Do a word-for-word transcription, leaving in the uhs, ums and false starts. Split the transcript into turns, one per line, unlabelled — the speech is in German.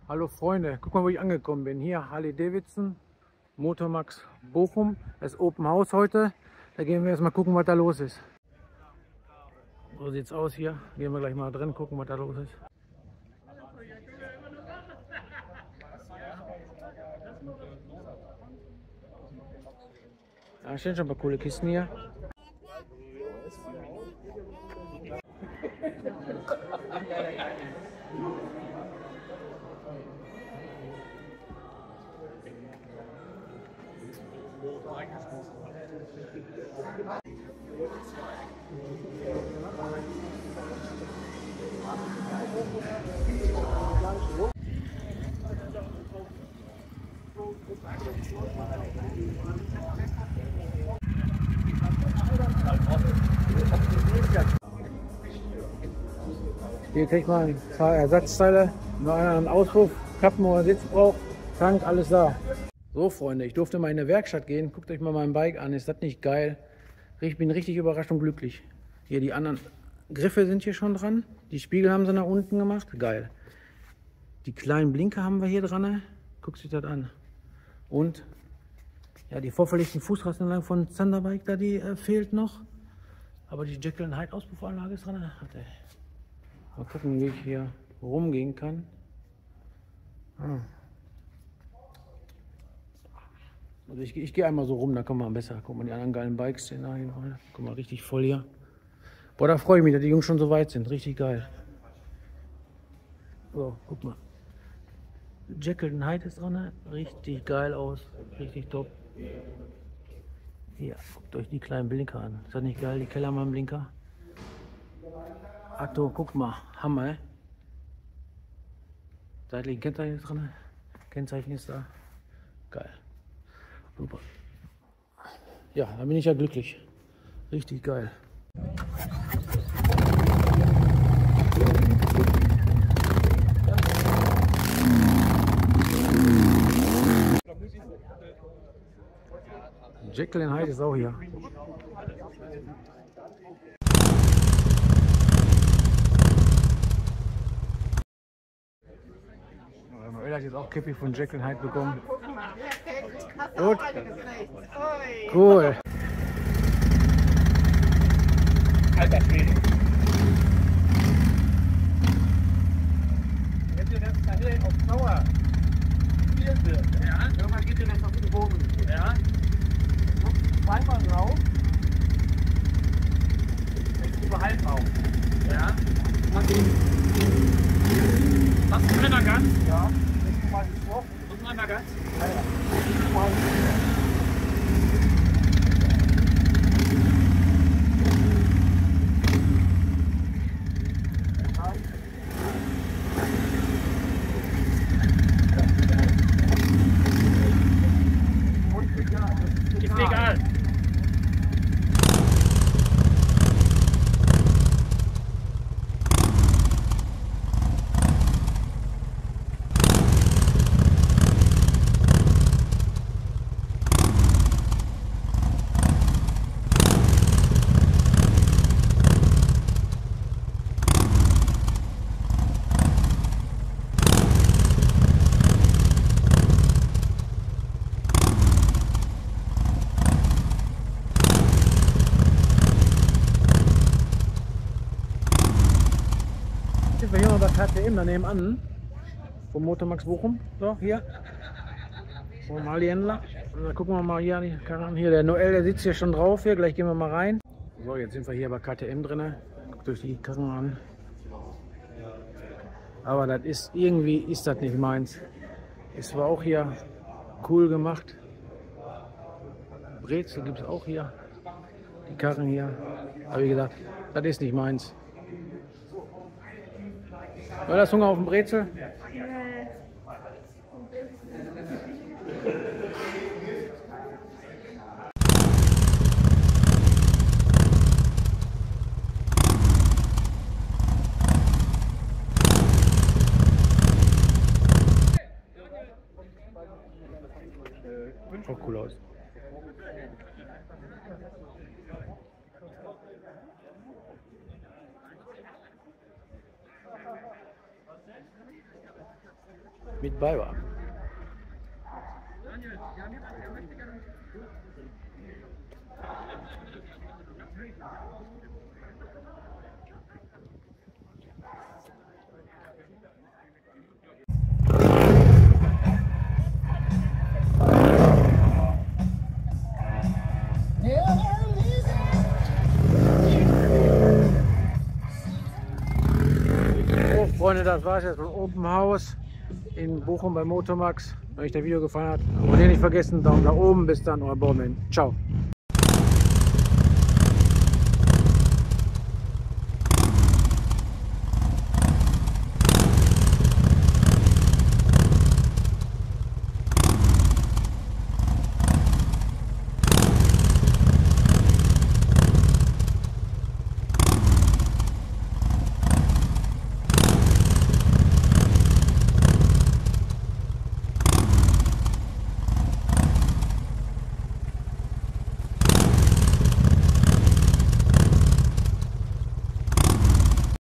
Hallo Freunde, guck mal, wo ich angekommen bin. Hier Harley-Davidson, Motormax Bochum. Das ist Open House heute. Da gehen wir erstmal gucken, was da los ist. So sieht's aus hier. Gehen wir gleich mal drin gucken, was da los ist. Da stehen schon ein paar coole Kisten hier. Hier kriege ich mal ein paar Ersatzteile, nur einen Auspuff, Kappen oder Sitz braucht, Tank, alles da. So Freunde, ich durfte mal in eine Werkstatt gehen. Guckt euch mal mein Bike an, ist das nicht geil? Ich bin richtig überrascht und glücklich. Hier die anderen Griffe sind hier schon dran, die Spiegel haben sie nach unten gemacht, geil. Die kleinen Blinker haben wir hier dran, guckt sich das an. Und ja, die vorverlegten Fußrastenanlagen von Thunderbike, da die äh, fehlt noch. Aber die Jekyll und Hyde Auspuffanlage ist dran. Warte. Mal gucken, wie ich hier rumgehen kann. Ah. Also ich, ich gehe einmal so rum, da kommen wir besser. Guck mal, die anderen geilen Bikes sehen da hier. Guck mal, richtig voll hier. Boah, da freue ich mich, dass die Jungs schon so weit sind. Richtig geil. So, guck mal. Jekyll und Hyde ist dran. Richtig geil aus. Richtig top. Hier, guckt euch die kleinen Blinker an. Ist das nicht geil, die Kellermann-Blinker? Atto, guck mal, Hammer. Seitlich Kennzeichen ist dran. Kennzeichen ist da. Geil. Super. Ja, da bin ich ja glücklich. Richtig geil. Jekyll und Hyde ist auch hier. Noel hat jetzt auch Kippi von Jekyll und Hyde bekommen. Gut. Cool. Alter Schwede. Wenn du das Teil auf Dauer spielen wird, ja, irgendwann geht dir das auf den Boden. Ja. Zweimal drauf, jetzt über halb auf. Ja. Machst du einmal ganz? Ja. Jetzt mal die Schwach. Und einmal ganz? Ja, ja. Ist egal. Sind wir hier mal bei K T M daneben an, vom Motormax Bochum, so hier, vom Harley-Händler. Da gucken wir mal hier, hier der Noel, der sitzt hier schon drauf, hier, gleich gehen wir mal rein. So, jetzt sind wir hier bei K T M drin, guckt euch die Karren an. Aber das ist, irgendwie ist das nicht meins. Es war auch hier cool gemacht. Brezel gibt es auch hier, die Karren hier, aber wie gesagt, das ist nicht meins. War das Hunger auf dem Brezel? Nee. Schaut cool aus. mit bei war. Freunde, das war es jetzt vom Open House in Bochum bei Motomax. Wenn euch das Video gefallen hat, abonniert nicht vergessen, Daumen nach oben. Bis dann, euer Baumann. Ciao.